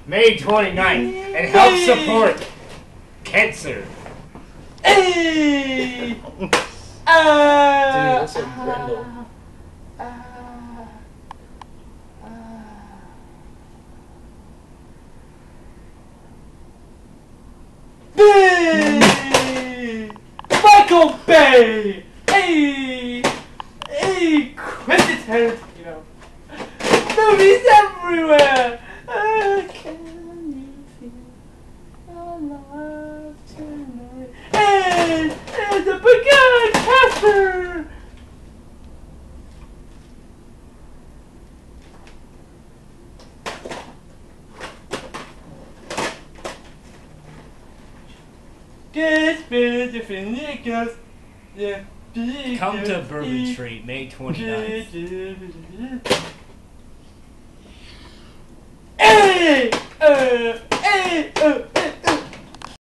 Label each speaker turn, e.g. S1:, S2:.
S1: May 29th, and help support cancer.
S2: Hey!
S3: Dude, that's like Grendel.
S2: Bay! Michael Bay! Hey! Hey! Quentin Tarantino! Movies everywhere! Can you feel alive tonight? Hey! Hey, the Begun Casper!
S1: Come to Bourbon Street, May 29th.
S2: Hey!